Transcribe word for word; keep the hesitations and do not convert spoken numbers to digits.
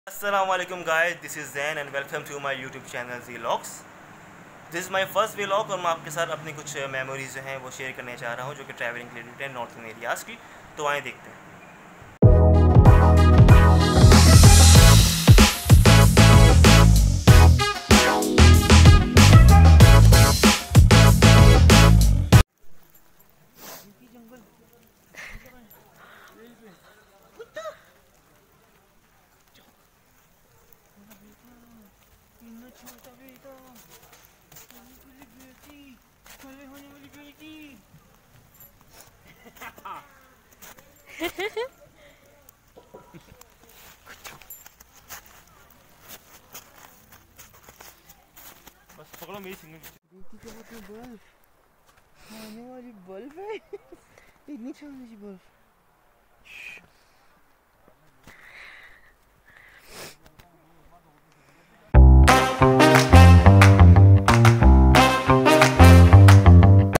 Assalamualaikum guys, this is Zain and welcome to my YouTube channel Zilogs. This is my first vlog और मैं आपके साथ अपनी कुछ मेमोरीज जो हैं वो शेयर करने जा रहा हूँ जो कि ट्रैवलिंग रिलेटेड है नॉर्थन एरियाज़ की। तो आए देखते हैं। छोटा बेटा बेटी खड़े होने वाली बेटी बस पकड़ो मेरी सिंगल बेटी क्या होती है बल्ब आने वाली बल्ब है इतनी छोटी सी बल्ब